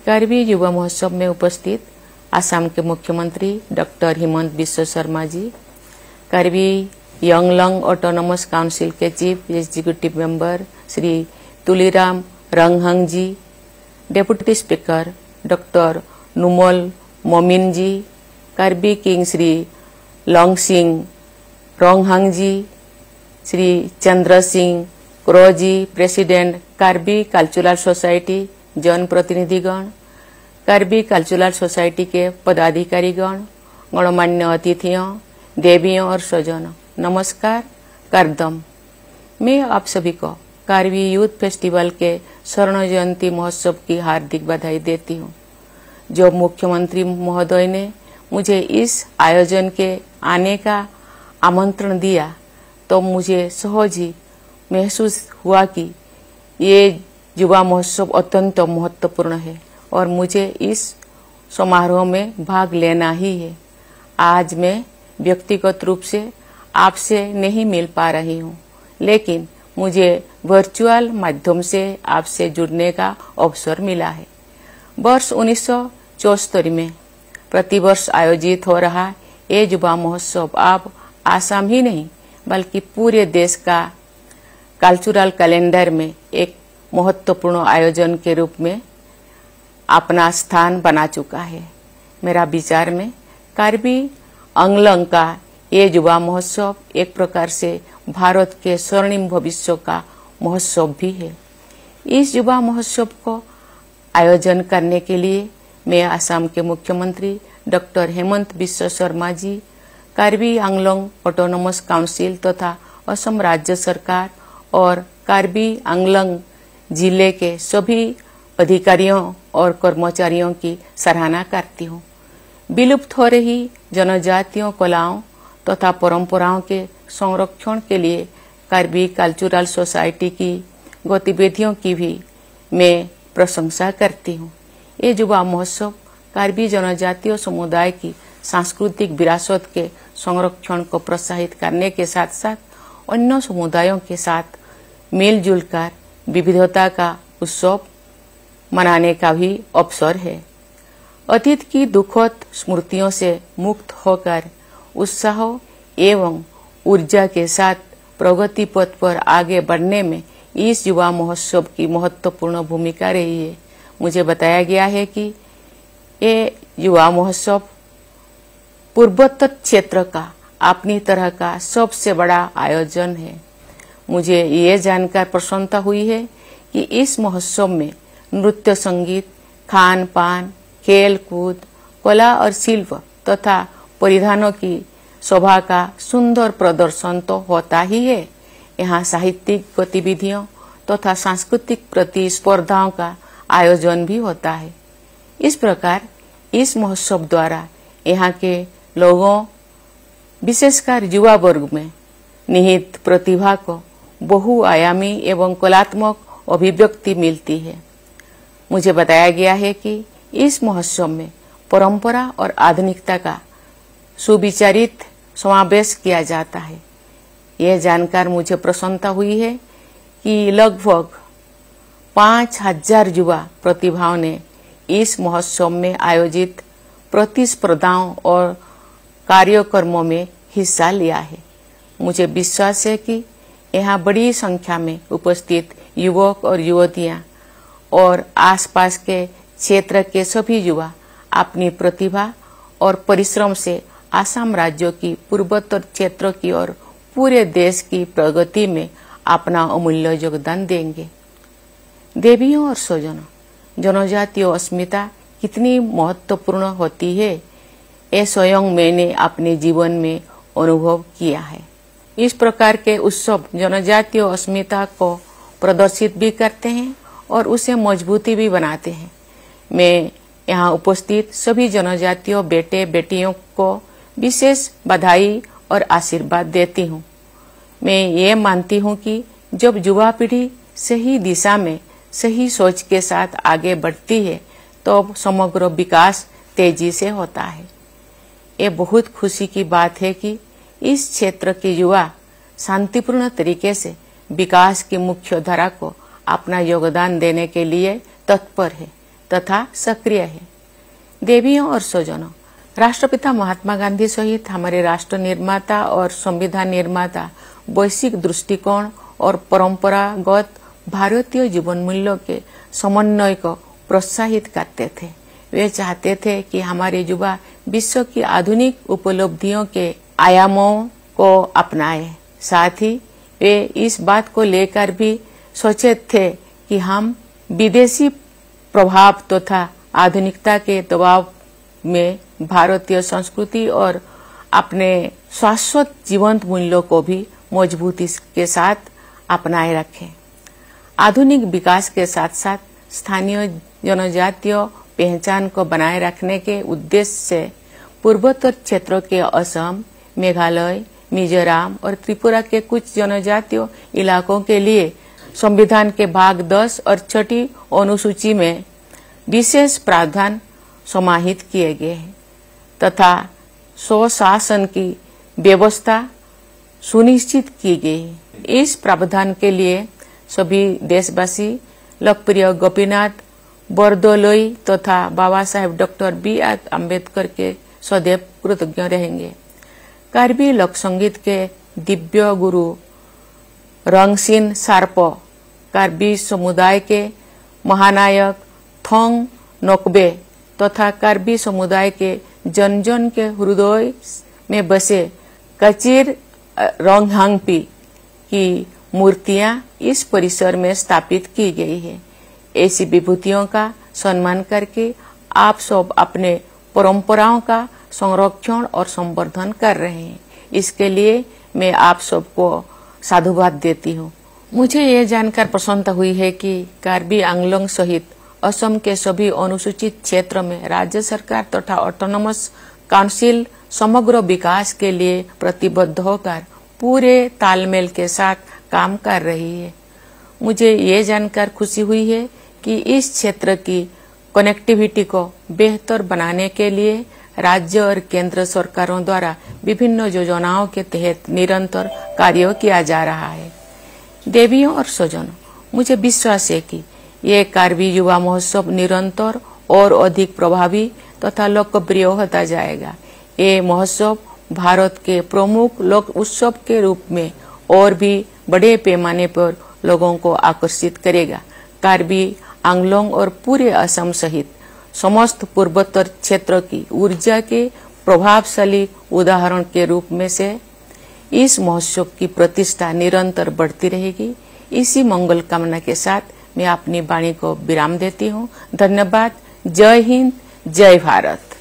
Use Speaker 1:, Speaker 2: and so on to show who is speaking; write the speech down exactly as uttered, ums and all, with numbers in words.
Speaker 1: कार्बी युवा महोत्सव में उपस्थित आसाम के मुख्यमंत्री doctor Himanta Biswa Sarma ji, Karbi Anglong autonomous council के chief executive member Shri Tuliram Ronghang ji, deputy speaker doctor Numal Momin ji, Karbi king Shri Longsing Ronghang ji, Shri Chandra Singh Kro ji, president Karbi cultural society, जन प्रतिनिधिगण, कार्बी कल्चरल सोसाइटी के पदाधिकारीगण, गणमान्य अतिथियों, देवियों और स्वजनों, नमस्कार करदम। मैं आप सभी को कार्बी यूथ फेस्टिवल के स्वर्ण जयंती महोत्सव की हार्दिक बधाई देती हूँ। जब मुख्यमंत्री महोदय ने मुझे इस आयोजन के आने का आमंत्रण दिया तो मुझे सहज ही महसूस हुआ कि ये युवा महोत्सव अत्यंत महत्वपूर्ण है और मुझे इस समारोह में भाग लेना ही है। आज मैं व्यक्तिगत रूप से आपसे नहीं मिल पा रही हूँ, लेकिन मुझे वर्चुअल माध्यम से आपसे जुड़ने का अवसर मिला है। वर्ष उन्नीस सौ चौहत्तर में प्रतिवर्ष आयोजित हो रहा ये युवा महोत्सव अब आसाम ही नहीं बल्कि पूरे देश का कल्चरल कैलेंडर में एक महत्वपूर्ण आयोजन के रूप में अपना स्थान बना चुका है। मेरा विचार में कार्बी अंगलंग का ये युवा महोत्सव एक प्रकार से भारत के स्वर्णिम भविष्य का महोत्सव भी है। इस युवा महोत्सव को आयोजन करने के लिए मैं आसाम के मुख्यमंत्री doctor Himanta Biswa Sarma ji, Karbi Anglong autonomous council तथा असम राज्य सरकार और कार्बी आंगलोंग जिले के सभी अधिकारियों और कर्मचारियों की सराहना करती हूँ। विलुप्त हो रही जनजातीय कलाओं तथा परंपराओं के संरक्षण के लिए कार्बी कल्चरल सोसाइटी की गतिविधियों की भी मैं प्रशंसा करती हूँ। ये युवा महोत्सव कार्बी जनजातीय समुदाय की सांस्कृतिक विरासत के संरक्षण को प्रोत्साहित करने के साथ साथ अन्य समुदायों के साथ मिलजुल कर विविधता का उत्सव मनाने का भी अवसर है। अतीत की दुखद स्मृतियों से मुक्त होकर उत्साह एवं ऊर्जा के साथ प्रगति पथ पर आगे बढ़ने में इस युवा महोत्सव की महत्वपूर्ण भूमिका रही है। मुझे बताया गया है कि ये युवा महोत्सव पूर्वोत्तर क्षेत्र का अपनी तरह का सबसे बड़ा आयोजन है। मुझे ये जानकर प्रसन्नता हुई है कि इस महोत्सव में नृत्य, संगीत, खान पान, खेल कूद, कला और शिल्प तथा परिधानों की शोभा का सुंदर प्रदर्शन तो होता ही है, यहाँ साहित्यिक गतिविधियों तथा तो सांस्कृतिक प्रतिस्पर्धाओं का आयोजन भी होता है। इस प्रकार इस महोत्सव द्वारा यहाँ के लोगों, विशेषकर युवा वर्ग में निहित प्रतिभा को बहुआयामी एवं कलात्मक अभिव्यक्ति मिलती है। मुझे बताया गया है कि इस महोत्सव में परंपरा और आधुनिकता का सुविचारित समावेश किया जाता है। यह जानकर मुझे प्रसन्नता हुई है कि लगभग पांच हजार युवा प्रतिभाओं ने इस महोत्सव में आयोजित प्रतिस्पर्धाओं और कार्यक्रमों में हिस्सा लिया है। मुझे विश्वास है कि यहाँ बड़ी संख्या में उपस्थित युवक और युवतियाँ और आसपास के क्षेत्र के सभी युवा अपनी प्रतिभा और परिश्रम से आसाम राज्य की पूर्वोत्तर क्षेत्र की और पूरे देश की प्रगति में अपना अमूल्य योगदान देंगे। देवियों और स्वजनों, जनजातीय अस्मिता कितनी महत्वपूर्ण होती है, ये स्वयं मैंने अपने जीवन में अनुभव किया है। इस प्रकार के उत्सव जनजातीय अस्मिता को प्रदर्शित भी करते हैं और उसे मजबूती भी बनाते हैं। मैं यहाँ उपस्थित सभी जनजातीय बेटे बेटियों को विशेष बधाई और आशीर्वाद देती हूँ। मैं ये मानती हूँ कि जब युवा पीढ़ी सही दिशा में सही सोच के साथ आगे बढ़ती है तो समग्र विकास तेजी से होता है। ये बहुत खुशी की बात है कि इस क्षेत्र के युवा शांतिपूर्ण तरीके से विकास की मुख्य धारा को अपना योगदान देने के लिए तत्पर है। तथा सक्रिय है। देवियों और स्वजनों, राष्ट्रपिता महात्मा गांधी सहित हमारे राष्ट्र निर्माता और संविधान निर्माता वैश्विक दृष्टिकोण और परंपरागत भारतीय जीवन मूल्यों के समन्वय को प्रोत्साहित करते थे। वे चाहते थे कि हमारे युवा विश्व की आधुनिक उपलब्धियों के आयामों को अपनाएं। साथ ही वे इस बात को लेकर भी सचेत थे कि हम विदेशी प्रभाव तथा तो आधुनिकता के दबाव में भारतीय संस्कृति और अपने शाश्वत जीवंत मूल्यों को भी मजबूती के साथ अपनाए रखें। आधुनिक विकास के साथ साथ स्थानीय जनजातीय पहचान को बनाए रखने के उद्देश्य से पूर्वोत्तर क्षेत्रों के असम, मेघालय, मिजोरम और त्रिपुरा के कुछ जनजातीय इलाकों के लिए संविधान के भाग दस और छठी अनुसूची में विशेष प्रावधान समाहित किए गए हैं तथा स्वशासन की व्यवस्था सुनिश्चित की गई है। इस प्रावधान के लिए सभी देशवासी लोकप्रिय गोपीनाथ बरदलोई तथा Baba Saheb doctor B R Ambedkar के सदैव कृतज्ञ रहेंगे। कार्बी लोक संगीत के दिव्य गुरु रंगसिन सार्पो, कार्बी समुदाय के महानायक थोंग नोकबे तथा कार्बी समुदाय के जन जन के हृदय में बसे कचिर रोंगहांगपी की मूर्तियां इस परिसर में स्थापित की गई है। ऐसी विभूतियों का सम्मान करके आप सब अपने परंपराओं का संरक्षण और संवर्धन कर रहे हैं। इसके लिए मैं आप सबको साधुवाद देती हूँ। मुझे ये जानकर प्रसन्नता हुई है कि कार्बी आंगलोंग सहित असम के सभी अनुसूचित क्षेत्र में राज्य सरकार तथा ऑटोनोमस काउंसिल समग्र विकास के लिए प्रतिबद्ध होकर पूरे तालमेल के साथ काम कर रही है। मुझे ये जानकर खुशी हुई है कि इस क्षेत्र की कनेक्टिविटी को बेहतर बनाने के लिए राज्य और केंद्र सरकारों द्वारा विभिन्न योजनाओं के तहत निरंतर कार्य किया जा रहा है। देवियों और स्वजनों, मुझे विश्वास है कि ये कार्बी युवा महोत्सव निरंतर और अधिक प्रभावी तथा लोकप्रिय होता जाएगा। ये महोत्सव भारत के प्रमुख लोक उत्सव के रूप में और भी बड़े पैमाने पर लोगों को आकर्षित करेगा। कार्बी आंगलोंग और पूरे असम सहित समस्त पूर्वोत्तर क्षेत्र की ऊर्जा के प्रभावशाली उदाहरण के रूप में से इस महोत्सव की प्रतिष्ठा निरंतर बढ़ती रहेगी। इसी मंगल कामना के साथ मैं अपनी वाणी को विराम देती हूँ। धन्यवाद। जय हिंद, जय भारत।